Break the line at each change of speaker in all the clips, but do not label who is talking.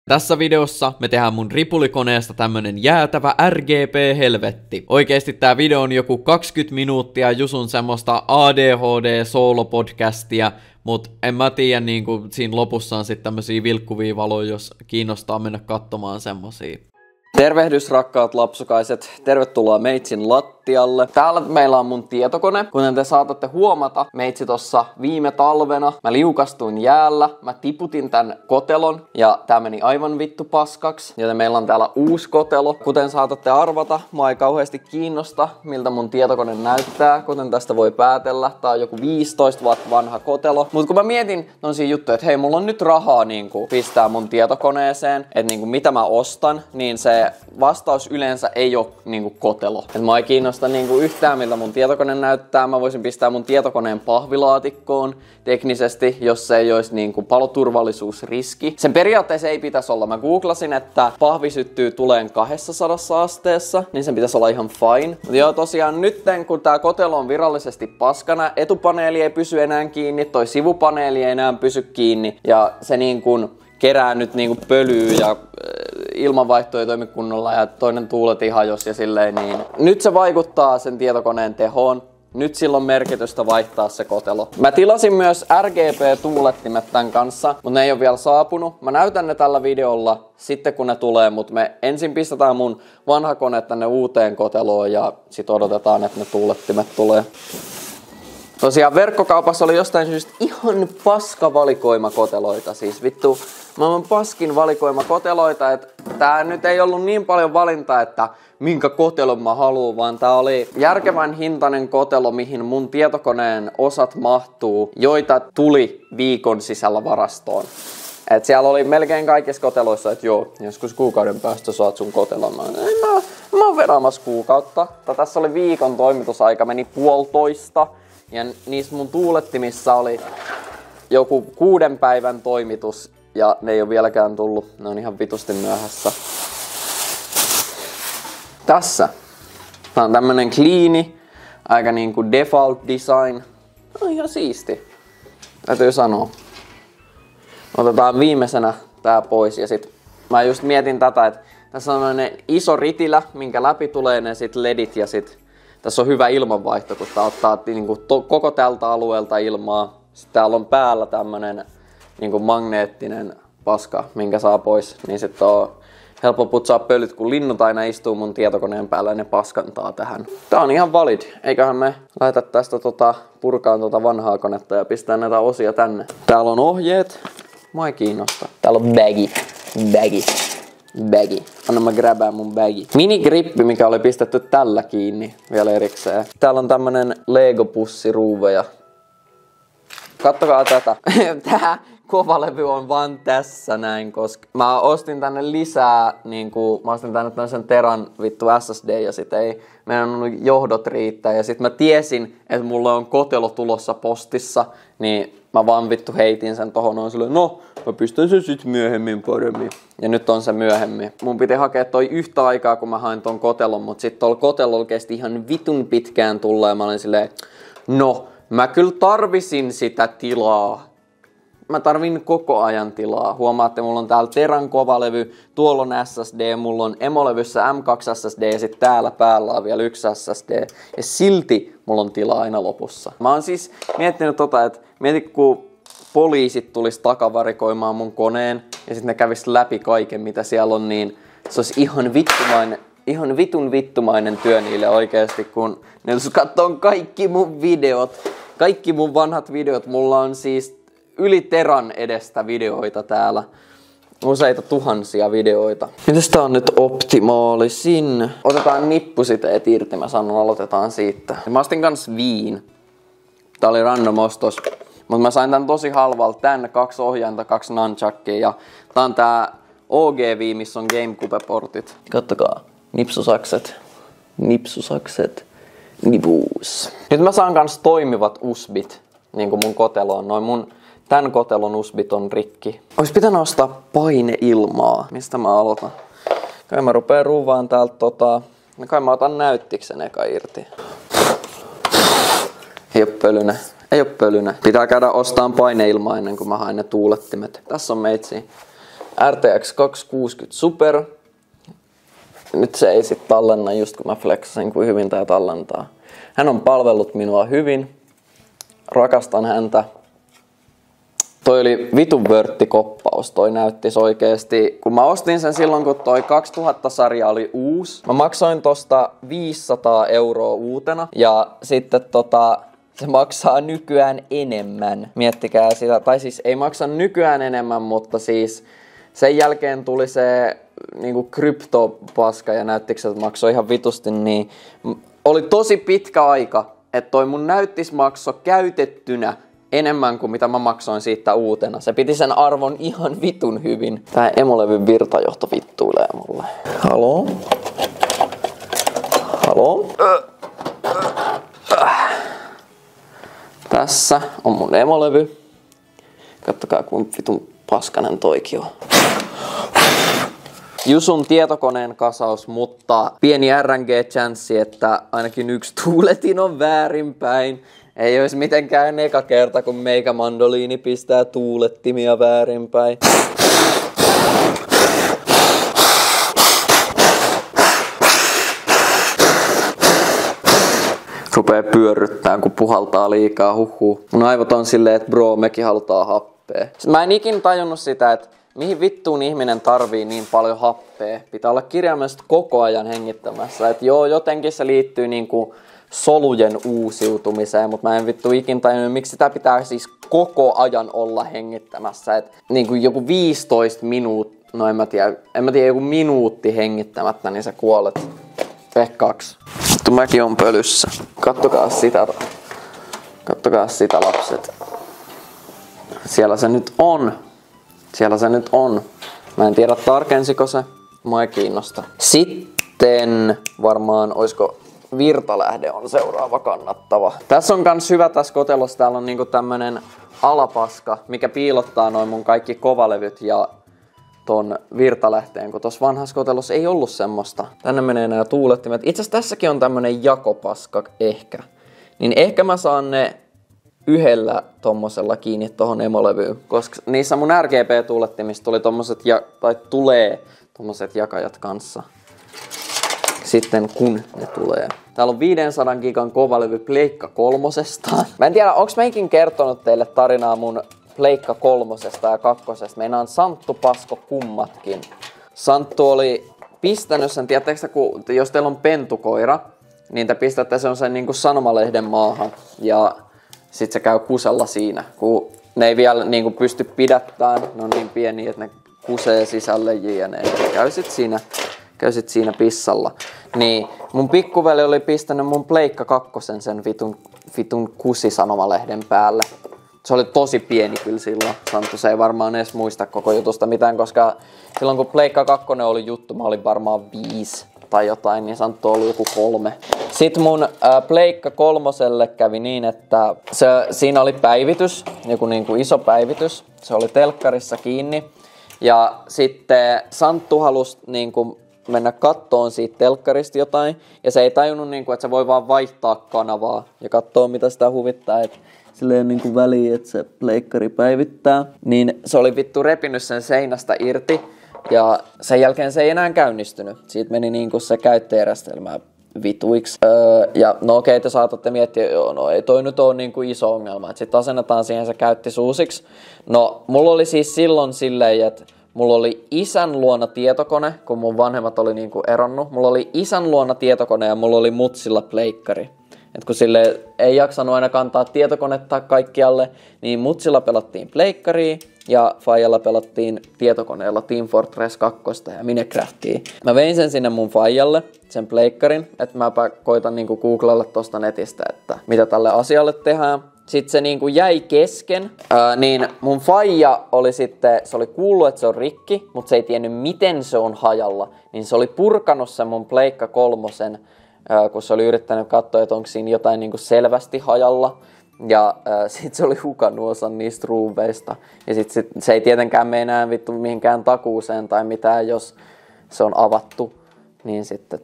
Tässä videossa me tehdään mun ripulikoneesta tämmönen jäätävä RGB-helvetti. Oikeesti tää video on joku 20 minuuttia Jusun semmoista ADHD-soolopodcastia, mut en mä tiedä, niinku siinä lopussa on sit tämmösiä vilkkuvia valoja, jos kiinnostaa mennä katsomaan semmosia. Tervehdys rakkaat lapsukaiset, tervetuloa Meitsin lattialle. Täällä meillä on mun tietokone. Kuten te saatatte huomata, Meitsi tossa viime talvena, mä liukastuin jäällä, mä tiputin tän kotelon ja tää meni aivan vittu paskaksi. Joten meillä on täällä uusi kotelo. Kuten saatatte arvata, mua ei kauheasti kiinnosta, miltä mun tietokone näyttää. Kuten tästä voi päätellä, tää on joku 15 vuotta vanha kotelo. Mut kun mä mietin tosia juttuja, että hei, mulla on nyt rahaa niinku pistää mun tietokoneeseen, että niinku mitä mä ostan, niin se vastaus yleensä ei ole niinku kotelo. Et mua ei kiinnosta niinku yhtään miltä mun tietokone näyttää. Mä voisin pistää mun tietokoneen pahvilaatikkoon teknisesti, jos se ei olisi niinku paloturvallisuusriski. Sen periaatteessa ei pitäisi olla. Mä googlasin, että pahvi syttyy tuleen 200 asteessa, niin sen pitäisi olla ihan fine. Mutta joo, tosiaan nytten kun tää kotelo on virallisesti paskana, etupaneeli ei pysy enää kiinni, toi sivupaneeli ei enää pysy kiinni ja se niinku kerää nyt niinku pölyä ja ilmanvaihto ei toimi kunnolla ja toinen tuuletin hajosi ja silleen niin. Nyt se vaikuttaa sen tietokoneen tehoon. Nyt sillä on merkitystä vaihtaa se kotelo. Mä tilasin myös RGB-tuulettimet tän kanssa, mutta ne ei ole vielä saapunut. Mä näytän ne tällä videolla sitten kun ne tulee, mutta me ensin pistetään mun vanha kone tänne uuteen koteloon ja sit odotetaan, että ne tuulettimet tulee. Tosiaan verkkokaupassa oli jostain syystä ihan paska valikoima koteloita, siis vittu maailman paskin valikoima koteloita, että tää nyt ei ollut niin paljon valintaa, että minkä kotelon mä haluan, vaan tää oli järkevän hintainen kotelo, mihin mun tietokoneen osat mahtuu, joita tuli viikon sisällä varastoon. Et siellä oli melkein kaikissa koteloissa, että joo, joskus kuukauden päästä saat sun kotelon. Mä oon vedaamassa kuukautta. Tässä oli viikon toimitusaika, meni 1,5. Ja niissä mun tuulettimissa oli joku 6 päivän toimitus ja ne ei ole vieläkään tullut. Ne on ihan vitusti myöhässä. Tässä. Tää on tämmönen cleani, aika niinku default design. On ihan siisti. Täytyy sanoa. Otetaan viimeisenä tää pois ja sit mä just mietin tätä, että tässä on tämmönen iso ritilä, minkä läpi tulee ne sit ledit ja sit tässä on hyvä ilmanvaihto, kun tää ottaa niinku koko tältä alueelta ilmaa. Sitten täällä on päällä tämmönen niinku magneettinen paska, minkä saa pois. Niin sit on helppo putsaa pölyt, kun linnut aina istuu mun tietokoneen päällä ja ne paskantaa tähän. Tää on ihan valid. Eiköhän me laita tästä purkaan vanhaa konetta ja pistää näitä osia tänne. Täällä on ohjeet. Mua ei kiinnosta. Täällä on bagi. Anna mä grabään mun bagi. Minigrippi, mikä oli pistetty tällä kiinni vielä erikseen. Täällä on tämmönen Lego-pussi ruuveja. Kattokaa tätä. Tää kovalevy on vaan tässä näin, koska mä ostin tänne lisää, mä ostin tänne tämmösen teran vittu SSD ja sit ei meidän johdot riittää. Ja sit mä tiesin, että mulla on kotelo tulossa postissa, niin mä vaan vittu heitin sen tohon noin silleen, no mä pistän sen sit myöhemmin paremmin. Ja nyt on se myöhemmin. Mun piti hakea toi yhtä aikaa, kun mä hain ton kotelon, mut sit tuolla kotelolla kesti ihan vitun pitkään tulla ja mä olin silleen, no mä kyllä tarvisin sitä tilaa. Mä tarvin koko ajan tilaa. Huomaatte, mulla on täällä teran kovalevy, tuolla on SSD, mulla on emolevyssä M2 SSD ja sit täällä päällä on vielä yksi SSD. Ja silti mulla on tilaa aina lopussa. Mä oon siis miettinyt että mietit kun poliisit tulis takavarikoimaan mun koneen ja sit ne kävis läpi kaiken mitä siellä on, niin se olisi ihan vitun vittumainen työ niille oikeesti, kun ne katsoo kaikki mun videot. Kaikki mun vanhat videot, mulla on siis yli teran edestä videoita täällä. Useita tuhansia videoita. Mitäs tää on nyt optimaalisin? Otetaan nippusiteet irti, mä sanon, aloitetaan siitä. Mä ostin kans Viin. Tää oli random ostos. Mut mä sain tän tosi halvalta. Tänne 2 ohjainta, 2 nunchuckia. Ja tää on tää OG-Vii, missä on GameCube-portit. Kattokaa. Nipsusakset. Nipus. Nyt mä saan kans toimivat USBit. Niinku mun koteloon. Tän kotelon USBit on rikki. Ois pitänyt ostaa paineilmaa. Mistä mä aloitan? Kai mä rupeen ruuvaan täältä kai mä otan näyttiksen eka irti. Ei oo pölyne. Pitää käydä ostaan paineilmaa ennen kuin mä haen ne tuulettimet. Tässä on meitsi RTX 260 Super. Nyt se ei sit tallenna just kun mä flexasin, kuin hyvin tää tallentaa. Hän on palvellut minua hyvin. Rakastan häntä. Toi oli vitun vörttikoppaus, toi näyttis oikeesti. Kun mä ostin sen silloin, kun toi 2000-sarja oli uusi. Mä maksoin tosta 500 € uutena. Ja sitten se maksaa nykyään enemmän. Miettikää sitä. Tai siis ei maksa nykyään enemmän, mutta siis sen jälkeen tuli se niinku kryptopaska ja näyttikö, että maksoi ihan vitusti. Niin oli tosi pitkä aika, että toi mun näyttis maksoi käytettynä enemmän kuin mitä mä maksoin siitä uutena. Se piti sen arvon ihan vitun hyvin. Tää emolevyn virtajohto vittuilee mulle. Haloo? Haloo? Tässä on mun emolevy. Kattokaa kun vitun paskanen toikin on. Jusun tietokoneen kasaus, mutta pieni RNG-chanssi, että ainakin yksi tuuletin on väärinpäin. Ei olisi mitenkään eka kerta, kun meikä mandoliini pistää tuulettimia väärinpäin. Rupee pyörryttää, kun puhaltaa liikaa, huhuu. Mun aivot on silleen, että bro, mekin halutaan happea. Mä en ikin tajunnut sitä, että mihin vittuun ihminen tarvii niin paljon happea. Pitää olla kirjaimellisesti koko ajan hengittämässä. Et joo, jotenkin se liittyy niinku solujen uusiutumiseen, mutta mä en vittu ikin tajunnut, miksi sitä pitää siis koko ajan olla hengittämässä. Et niinku joku 15 minuuttia, no en mä tiedä, joku minuutti hengittämättä, niin sä kuolet. P2. Vittu mäkin on pölyssä. Kattokaa sitä lapset. Siellä se nyt on. Siellä se nyt on. Mä en tiedä tarkensiko se. Mua ei kiinnosta. Sitten varmaan oisko virtalähde on seuraava kannattava. Tässä on kans hyvä tässä kotelossa. Täällä on niinku tämmönen alapaska, mikä piilottaa noin mun kaikki kovalevyt ja ton virtalähteen, kun tossa vanhassa kotelossa ei ollut semmoista. Tänne menee nää tuulettimet. Itse asiassa tässäkin on tämmönen jakopaska ehkä. Niin ehkä mä saan ne yhdellä tommosella kiinni tohon emolevyyn, koska niissä mun RGB-tuulettimissa tuli tulee tommoset jakajat kanssa. Sitten kun ne tulee. Täällä on 500 gigan kovalevy Pleikka 3:sta. Mä en tiedä, onks meikin kertonut teille tarinaa mun Pleikka 3:sta ja 2:sta. Meinaan Santtu pasko kummatkin. Santtu oli pistänyt sen, tiedättekö, kun jos teillä on pentukoira, niin te pistätte sen niinku sanomalehden maahan ja sit se käy kusella siinä, kun ne ei vielä niinku pysty pidättämään, ne on niin pieniä, että ne kusee sisälle jne. Käy sit siinä pissalla. Niin mun pikkuveli oli pistänyt mun Pleikka 2 sen vitun kusisanomalehden päälle. Se oli tosi pieni kyllä silloin. Santtu se ei varmaan edes muista koko jutusta mitään, koska silloin kun Pleikka 2 oli juttu, mä olin varmaan 5 tai jotain, niin Santtu oli joku 3. Sitten mun Pleikka 3:lle kävi niin, että siinä oli päivitys, joku niinku iso päivitys. Se oli telkkarissa kiinni. Ja sitten Santtu halusi niinku mennä kattoon siitä telkkarista jotain. Ja se ei tajunnut, niinku, että se voi vaan vaihtaa kanavaa ja katsoa mitä sitä huvittaa. Et sillä ei ole niinku väliä, että se pleikkari päivittää. Niin se oli vittu repinyt sen seinästä irti. Ja sen jälkeen se ei enää käynnistynyt. Siitä meni niinku se käyttöjärjestelmä vituiksi. Ja no okei, te saatatte miettiä, joo, no ei toi nyt ole niinku iso ongelma. Sitten asennetaan siihen se käytti suusiksi. No, mulla oli siis silloin silleen, että mulla oli isän luona tietokone, kun mun vanhemmat oli niinku eronnut. Mulla oli isän luona tietokone ja mulla oli mutsilla pleikkari. Et kun sille ei jaksanut aina kantaa tietokonetta kaikkialle, niin mutsilla pelattiin pleikkaria ja faijalla pelattiin tietokoneella Team Fortress 2 ja Minecraftia. Mä vein sen sinne mun faijalle, sen pleikkarin, että mäpä koitan niinku googlella tosta netistä, että mitä tälle asialle tehdään. Sitten se niinku jäi kesken, niin mun faija oli sitten, se oli kuullut, että se on rikki, mutta se ei tiennyt miten se on hajalla. Niin se oli purkanut sen mun Pleikka 3:n, kun se oli yrittänyt katsoa, että onko siinä jotain niinku selvästi hajalla. Ja sit se oli hukannut osan niistä ruuveista. Ja sit se ei tietenkään mene enää vittu mihinkään takuuseen tai mitään, jos se on avattu. Niin sitten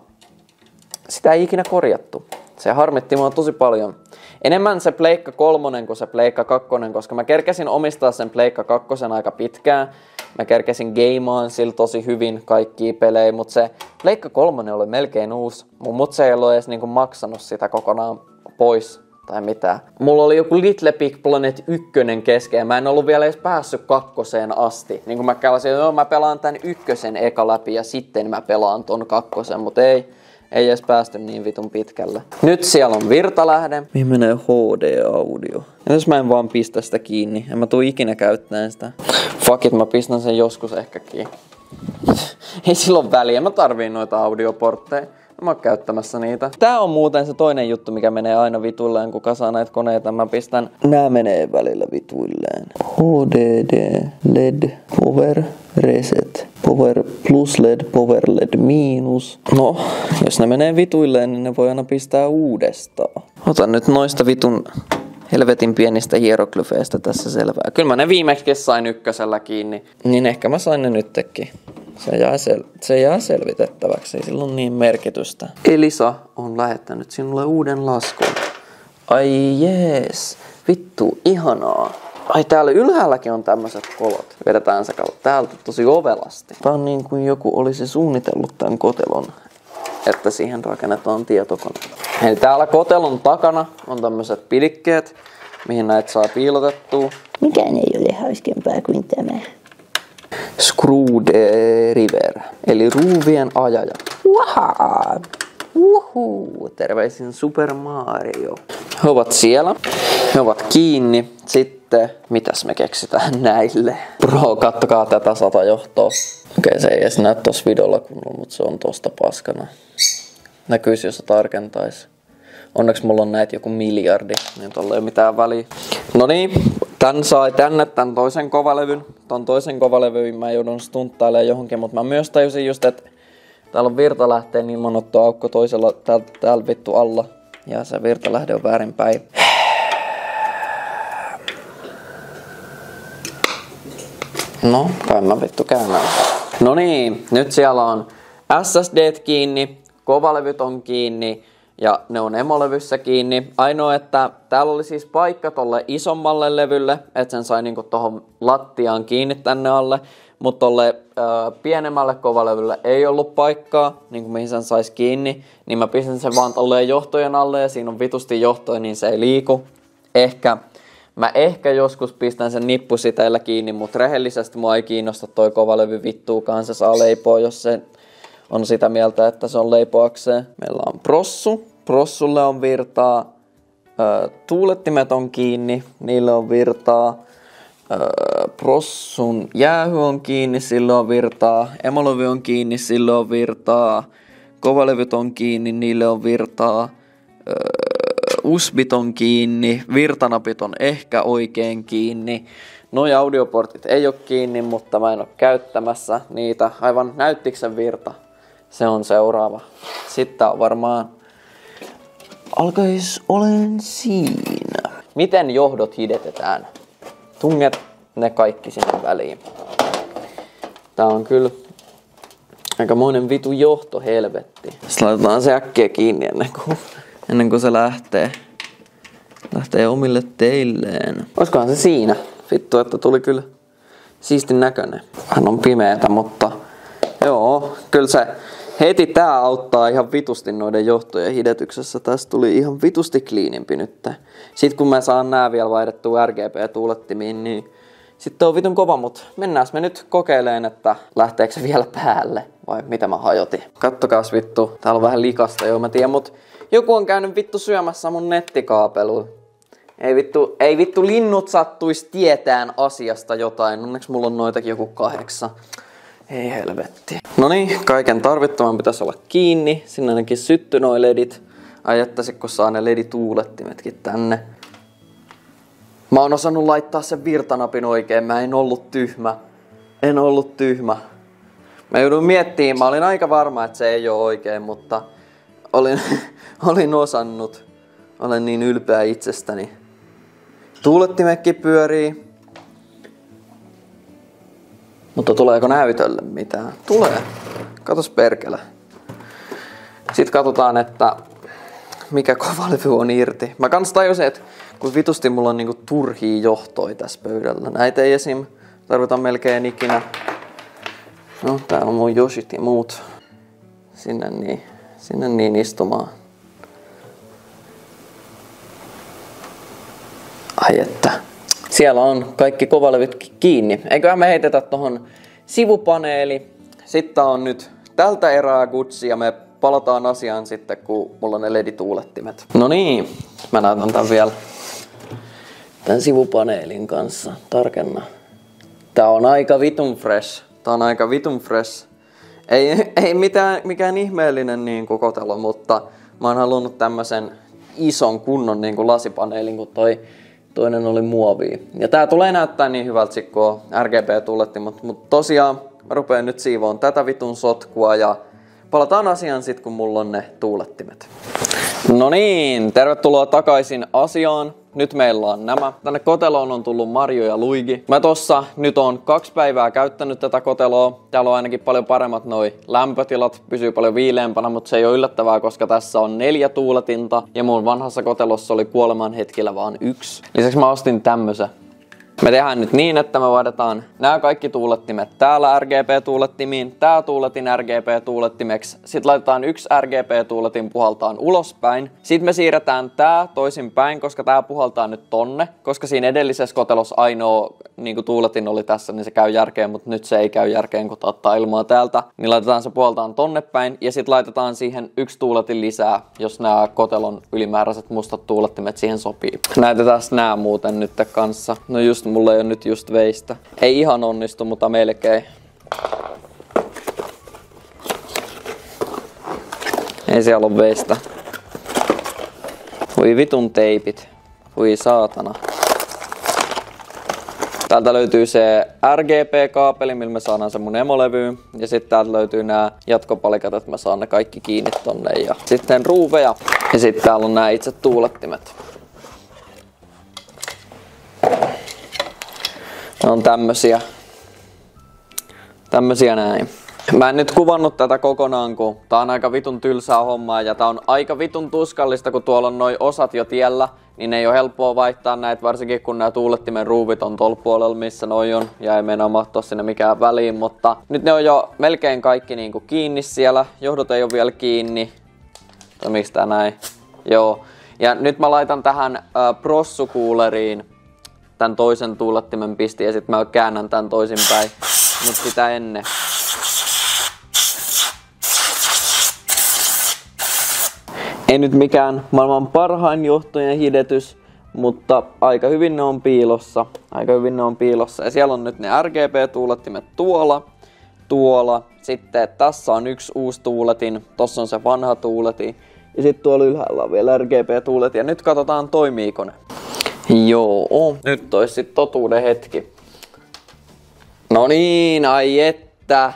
sitä ei ikinä korjattu. Se harmitti mua tosi paljon. Enemmän se Pleikka 3 kuin se Pleikka 2, koska mä kerkesin omistaa sen Pleikka 2 aika pitkään. Mä kerkesin gameaan sillä tosi hyvin kaikkia pelejä, mutta se Pleikka 3 oli melkein uusi. Mut se ei ollut edes niinku maksanut sitä kokonaan pois tai mitään. Mulla oli joku Little Big Planet 1 kesken ja mä en ollut vielä edes päässyt 2 asti. Niin kun mä kälasin, että mä pelaan tän 1 eka läpi ja sitten mä pelaan ton 2, mutta ei edes päästy niin vitun pitkälle. Nyt siellä on virtalähde. Mihin menee HD-audio? Jos mä en vaan pistä sitä kiinni, en mä tuu ikinä käyttämään sitä. Fuck it, mä pistän sen joskus ehkä kiinni. Ei silloin väliä, mä tarviin noita audioportteja. Mä oon käyttämässä niitä. Tää on muuten se toinen juttu, mikä menee aina vituilleen, kun kasaa näitä koneita. Mä pistän... Nää menee välillä vituilleen. HDD, LED, Power, Reset, Power plus LED, Power LED miinus. No, jos ne menee vituilleen, niin ne voi aina pistää uudestaan. Otan nyt noista vitun helvetin pienistä hieroglyfeistä tässä selvää. Kyllä mä ne viimeksi sain 1 kiinni, niin ehkä mä sain ne nytkin. Se jää selvitettäväksi, ei sillä ole niin merkitystä. Elisa on lähettänyt sinulle uuden laskun. Ai jees, vittu, ihanaa. Ai täällä ylhäälläkin on tämmöiset kolot. Vedetään se täältä tosi ovelasti. Tää on niin kuin joku olisi suunnitellut tämän kotelon, että siihen rakennetaan tietokone. Eli täällä kotelon takana on tämmöiset pilikkeet, mihin näitä saa piilotettua.
Mikään ei ole hauskempaa kuin tämä.
Screwdriver, eli ruuvien ajaja. Wahaa! Wuhuu! Terveisin Super Mario. He ovat siellä. He ovat kiinni. Sitten, mitäs me keksitään näille? Bro, kattokaa tätä 100 johtoa. Okei, se ei edes näy tossa videolla kunnolla, mutta se on tosta paskana. Näkyisi, jos se tarkentais. Onneksi mulla on näitä joku miljardi, niin tolla ei ole mitään väliä. No niin, tän sai tänne tän toisen kovalevyn. Ton toisen kovalevyn mä joudun stunttailemaan johonkin, mutta mä myös tajusin just, että täällä on virtalähteen ilmanottoaukko toisella täällä vittu alla. Ja se virtalähde on väärinpäin. No, kai mä vittu käännän. No niin, nyt siellä on SSDt kiinni, kovalevyt on kiinni. Ja ne on emolevyssä kiinni. Ainoa, että täällä oli siis paikka tolle isommalle levylle, että sen sai niinku tohon lattiaan kiinni tänne alle. Mutta tolle pienemmälle kovalevylle ei ollut paikkaa, niinku mihin sen sais kiinni. Niin mä pistin sen vaan tolleen johtojen alle ja siinä on vitusti johtoja, niin se ei liiku. Mä ehkä joskus pistän sen nippusiteillä kiinni, mutta rehellisesti mua ei kiinnosta toi kovalevy vittuukaan. Se saa leipoa, jos se on sitä mieltä, että se on leipoakseen. Meillä on prossu. Prossulle on virtaa. Tuulettimet on kiinni. Niille on virtaa. Prossun jäähy on kiinni. Sille on virtaa. Emolevy on kiinni. Sille on virtaa. Kovalevyt on kiinni. Niille on virtaa. USBit on kiinni. Virtanapit on ehkä oikein kiinni. Noi audioportit ei ole kiinni, mutta mä en ole käyttämässä niitä. Aivan näyttikö sen virta? Se on seuraava. Sitten on varmaan... Alkais olen siinä. Miten johdot hidetetään? Tunget ne kaikki sinne väliin. Tää on kyllä aikamoinen vitu johto, helvetti. Sitten laitetaan se äkkiä kiinni ennen kuin se lähtee omille teilleen. Oiskohan se siinä? Vittu, että tuli kyllä siistin näköinen. Hän on pimeetä, mutta joo, kyllä se heti tää auttaa ihan vitusti noiden johtojen hidetyksessä. Tästä tuli ihan vitusti kliinimpi nyt. Sitten kun mä saan nää vielä vaihdettua RGB-tuulettimiin, niin sitten on vitun kova, mut mennään me nyt kokeileen, että lähteekö se vielä päälle vai mitä mä hajotin. Kattokaas vittu, täällä on vähän likasta, joo mä tiedän, mut joku on käynyt vittu syömässä mun nettikaapelua. Ei vittu linnut sattuis tietään asiasta jotain. Onneksi mulla on noitakin joku 8. Ei helvetti. Noniin, kaiken tarvittavan pitäisi olla kiinni. Sinne ainakin sytty noi ledit. Ai jättäisikö kun saa ne ledituulettimetkin tänne. Mä oon osannut laittaa sen virtanapin oikein. Mä en ollut tyhmä. Mä joudun miettimään. Mä olin aika varma, että se ei oo oikein, mutta olin osannut. Olen niin ylpeä itsestäni. Tuulettimekin pyörii. Mutta tuleeko näytölle mitään? Tulee. Katos perkele. Sitten katsotaan, että mikä kovalevy on irti. Mä kans tajusin, että kun vitusti mulla on niinku turhia johtoja tässä pöydällä. Näitä ei esim. tarvitaan melkein ikinä. No, täällä on mun Yoshit ja muut. Sinne niin istumaan. Ai että. Siellä on kaikki kovalevyt kiinni. Eiköhän me heitetä tohon sivupaneeli. Sitten on nyt tältä erää Gucci ja me palataan asiaan sitten, kun mulla on ne LED-tuulettimet. No niin, mä näytän tän vielä tän sivupaneelin kanssa. Tarkenna. Tää on aika vitun fresh. Ei mikään ihmeellinen niinku kotelo, mutta mä oon halunnut tämmösen ison kunnon niinku lasipaneelin, kun toinen oli muovia. Ja tää tulee näyttää niin hyvältä, kun on RGB-tuulettimet, mutta tosiaan mä rupeen nyt siivoon tätä vitun sotkua ja palataan asiaan sit, kun mulla on ne tuulettimet. No niin, tervetuloa takaisin asiaan. Nyt meillä on nämä. Tänne koteloon on tullut Mario ja Luigi. Mä tossa nyt on 2 päivää käyttänyt tätä koteloa. Täällä on ainakin paljon paremmat noi lämpötilat. Pysyy paljon viileämpänä, mutta se ei ole yllättävää, koska tässä on 4 tuuletinta. Ja mun vanhassa kotelossa oli kuoleman hetkellä vaan 1. Lisäksi mä ostin tämmösen. Me tehdään nyt niin, että me vaihdetaan nämä kaikki tuulettimet täällä RGB-tuulettimiin, tää tuuletin RGB-tuulettimeksi, sitten laitetaan 1 RGB-tuuletin puhaltaan ulospäin, sitten me siirretään tää toisinpäin, koska tää puhaltaa nyt tonne, koska siinä edellisessä kotelossa ainoa niin tuuletin oli tässä, niin se käy järkeen, mutta nyt se ei käy järkeen, kun ottaa ilmaa täältä, niin laitetaan se puhaltaan tonne päin ja sitten laitetaan siihen 1 tuuletin lisää, jos nämä kotelon ylimääräiset mustat tuulettimet siihen sopii. Näytetään nää muuten nyt kanssa. No just mulla ei ole nyt just veistä. Ei ihan onnistu, mutta melkein. Ei siellä ole veistä. Voi vitun teipit. Voi saatana. Täältä löytyy se RGB-kaapeli, millä me saadaan se mun emolevyyn. Ja sitten täältä löytyy nämä jatkopalikat, että mä saan ne kaikki kiinni tonne. Ja sitten ruuveja. Ja sitten täällä on nämä itse tuulettimet. Ne on tämmösiä näin. Mä en nyt kuvannut tätä kokonaan, kun tää on aika vitun tylsää hommaa ja tää on aika vitun tuskallista, kun tuolla on noi osat jo tiellä, niin ei ole helppoa vaihtaa näitä, varsinkin kun nämä tuulettimen ruuvit on tuolla puolella, missä noi on, ja ei meinaa mahtua sinne mikään väliin, mutta nyt ne on jo melkein kaikki niinku kiinni siellä, johdot ei ole vielä kiinni. Toimiks tää näin? Joo. Ja nyt mä laitan tähän prossukuuleriin tän toisen tuulettimen pistin ja sit mä käännän tän toisinpäin, mut sitä ennen. Ei nyt mikään maailman parhain johtojen hidetys, mutta aika hyvin ne on piilossa. Ja siellä on nyt ne RGB-tuulettimet tuolla. Sitten tässä on 1 uusi tuuletin, tossa on se vanha tuuletin. Ja sitten tuolla ylhäällä on vielä RGB-tuuletin. Ja nyt katsotaan toimiiko ne. Joo, nyt ois sit totuuden hetki. No niin, ai että.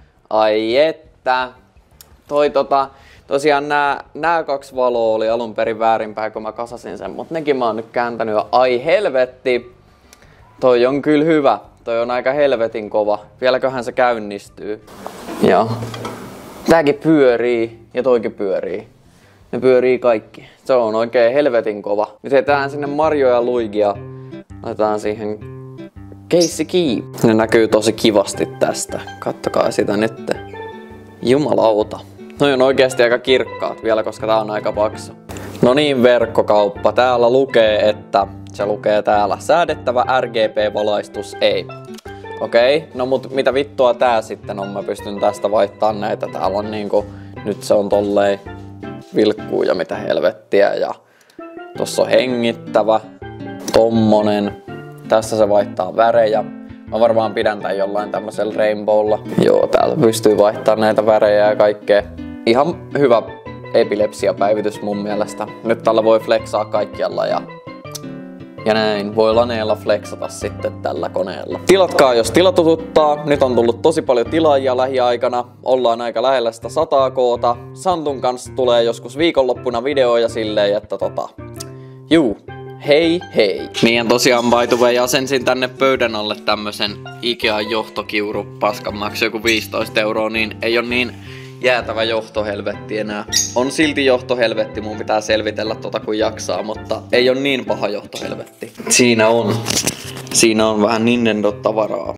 Tosiaan nää 2 valoa oli alun perin väärinpäin, kun mä kasasin sen, mut nekin mä oon nyt kääntänyt ja ai helvetti. Toi on kyllä hyvä. Toi on aika helvetin kova. Vieläköhän se käynnistyy. Joo. Tääkin pyörii ja toikin pyörii. Ne pyörii kaikki. Se on oikein helvetin kova. Nyt heitetään sinne Mario ja Luigi ja laitetaan siihen keissi kiinni. Ne näkyy tosi kivasti tästä. Kattokaa sitä nyt. Jumalauta. Noi on oikeasti aika kirkkaat vielä, koska tää on aika paksu. No niin, verkkokauppa. Täällä lukee, että se lukee täällä. Säädettävä RGB-valaistus ei. Okei, no mut mitä vittua tää sitten on? Mä pystyn tästä vaihtamaan näitä. Täällä on niinku, nyt se on tolleen vilkkuu ja mitä helvettiä. Ja tossa on hengittävä. Tommonen. Tässä se vaihtaa värejä. Mä varmaan pidän tän jollain tämmöisellä rainbowlla. Joo, täällä pystyy vaihtamaan näitä värejä ja kaikkea. Ihan hyvä epilepsiapäivitys mun mielestä. Nyt tällä voi flexaa kaikkialla ja näin. Voi laneella flexata sitten tällä koneella. Tilatkaa jos tilatututtaa. Nyt on tullut tosi paljon tilaajia lähiaikana. Ollaan aika lähellä sitä 100 koota. Santun kanssa tulee joskus viikonloppuna videoja silleen, että juu. Hei hei! Niin tosiaan by the way asensin tänne pöydän alle tämmösen Ikean johtokiuru. Paskan maksoi joku 15 €, niin ei oo niin jäätävä johtohelvetti enää. On silti johtohelvetti, mun pitää selvitellä kun jaksaa, mutta ei oo niin paha johtohelvetti. Siinä on vähän Nintendo-tavaraa.